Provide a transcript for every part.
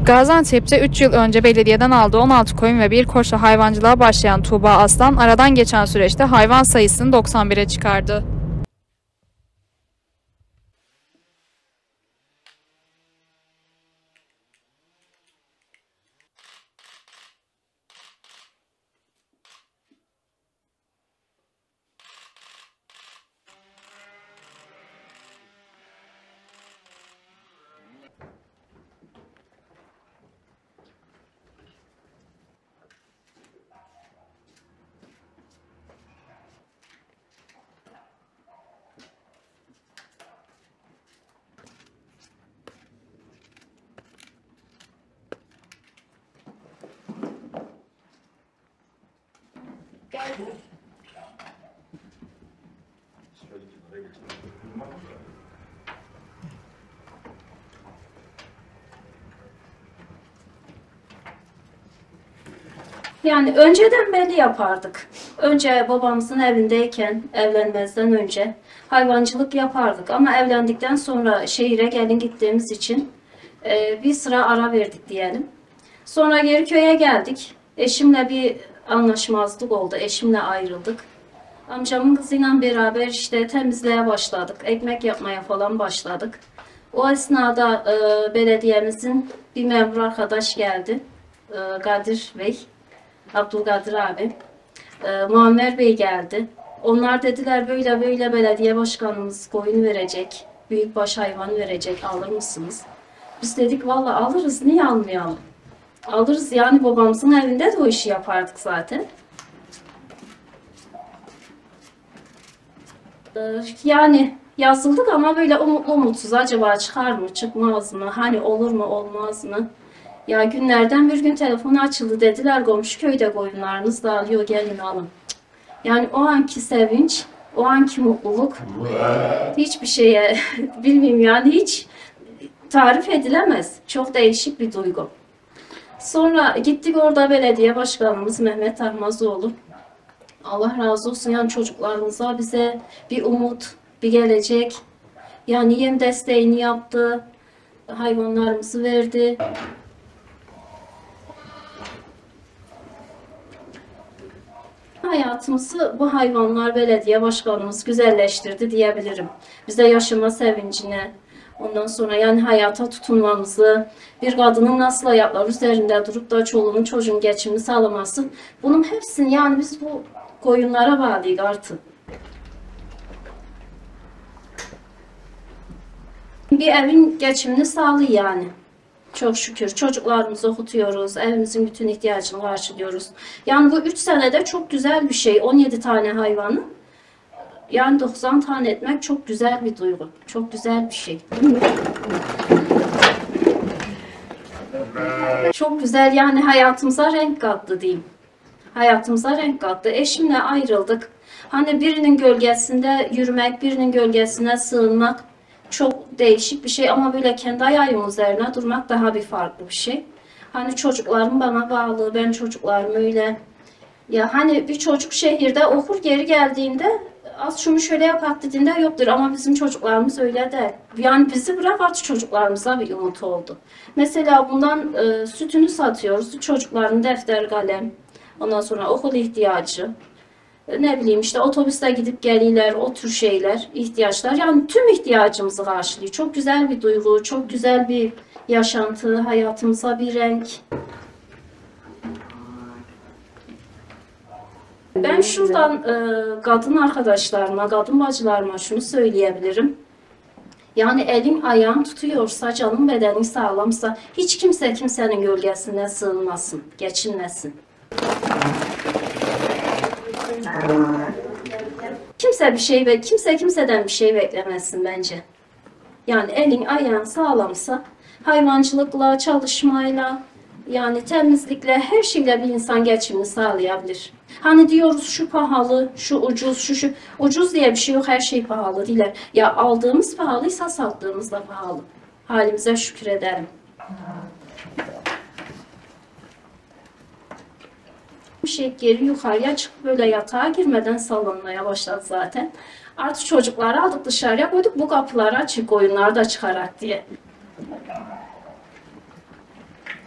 Gaziantep'te 3 yıl önce belediyeden aldığı 16 koyun ve bir koçla hayvancılığa başlayan Tuğba Aslan, aradan geçen süreçte hayvan sayısını 91'e çıkardı. Yani önceden belli yapardık. Önce babamızın evindeyken, evlenmezden önce hayvancılık yapardık. Ama evlendikten sonra şehire gelin gittiğimiz için bir sıra ara verdik diyelim. Sonra geri köye geldik. Eşimle bir anlaşmazlık oldu. Eşimle ayrıldık. Amcamın kızıyla beraber işte temizliğe başladık. Ekmek yapmaya falan başladık. O esnada belediyemizin bir memur arkadaş geldi. Kadir Bey. Abdülkadir abi, Muammer Bey geldi. Onlar dediler böyle böyle belediye başkanımız koyun verecek, büyükbaş hayvan verecek, alır mısınız? Biz dedik valla alırız, niye almayalım? Alırız yani babamızın evinde de o işi yapardık zaten. Yani yazıldık ama böyle umutlu umutsuz acaba çıkar mı çıkmaz mı, hani olur mu olmaz mı? Ya günlerden bir gün telefonu açıldı, dediler komşu köyde koyunlarınız dağılıyor, gelin alın. Yani o anki sevinç, o anki mutluluk hiçbir şeye bilmiyorum yani hiç tarif edilemez. Çok değişik bir duygu. Sonra gittik orada belediye başkanımız Mehmet Ahmazoğlu. Allah razı olsun yani çocuklarımıza bize bir umut, bir gelecek. Yani yem desteğini yaptı, hayvanlarımızı verdi. Hayatımızı bu hayvanlar belediye başkanımız güzelleştirdi diyebilirim. Bize yaşama sevincine, ondan sonra yani hayata tutunmamızı, bir kadının nasıl ayaklar üzerinde durup da çoluğunun çocuğun geçimini sağlaması, bunun hepsini yani biz bu koyunlara bağlıyız artık. Bir evin geçimini sağlıyor yani. Çok şükür çocuklarımızı okutuyoruz, evimizin bütün ihtiyacını karşılıyoruz. Yani bu 3 senede çok güzel bir şey. 17 tane hayvanı, yani 90 tane etmek çok güzel bir duygu. Çok güzel bir şey. Çok güzel yani hayatımıza renk kattı diyeyim. Hayatımıza renk kattı. Eşimle ayrıldık. Hani birinin gölgesinde yürümek, birinin gölgesine sığınmak çok değişik bir şey ama böyle kendi ayağımın üzerine durmak daha bir farklı bir şey. Hani çocuklarım bana bağlı, ben çocuklarım öyle. Ya hani bir çocuk şehirde okur geri geldiğinde az şunu şöyle yapak dediğinde yoktur ama bizim çocuklarımız öyle değil. Yani bizi bırak artık çocuklarımıza bir umut oldu. Mesela bundan sütünü satıyoruz. Çocukların defter, kalem, ondan sonra okul ihtiyacı. Ne bileyim işte otobüste gidip geliyorlar, o tür şeyler, ihtiyaçlar. Yani tüm ihtiyacımızı karşılıyor. Çok güzel bir duygu, çok güzel bir yaşantı, hayatımıza bir renk. Ben şuradan kadın arkadaşlarıma, kadın bacılarıma şunu söyleyebilirim. Yani elin ayağın tutuyorsa, canın bedenin sağlamsa hiç kimse kimsenin gölgesine sığınmasın, geçinmesin. Kimse kimseden bir şey beklemesin bence. Yani elin ayağın sağlamsa hayvancılıkla, çalışmayla, yani temizlikle, her şeyle bir insan geçimini sağlayabilir. Hani diyoruz şu pahalı, şu ucuz, şu ucuz diye bir şey yok, her şey pahalı değil. Ya aldığımız pahalıysa sattığımız da pahalı. Halimize şükür ederim. Geri yukarıya çıkıp böyle yatağa girmeden sallanmaya başladı zaten. Artık çocukları aldık dışarıya koyduk, bu kapıları açık, oyunları da çıkarak diye.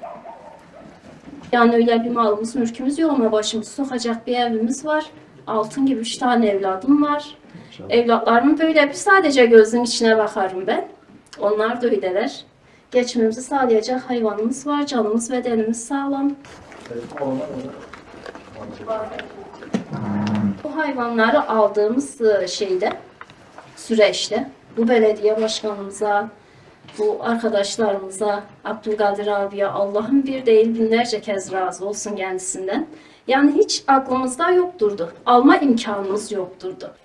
Yani öyle bir malımız, mülkümüz yok ama başımızı sokacak bir evimiz var. Altın gibi 3 tane evladım var. Evlatlarımın böyle bir sadece gözünün içine bakarım ben. Onlar da öyleler. Geçimimizi sağlayacak hayvanımız var. Canımız, bedenimiz sağlam. Bu hayvanları aldığımız süreçte bu belediye başkanımıza, bu arkadaşlarımıza, Abdülkadir abiye Allah'ın bir değil binlerce kez razı olsun kendisinden. Yani hiç aklımızda yokturdu. Alma imkanımız yokturdu.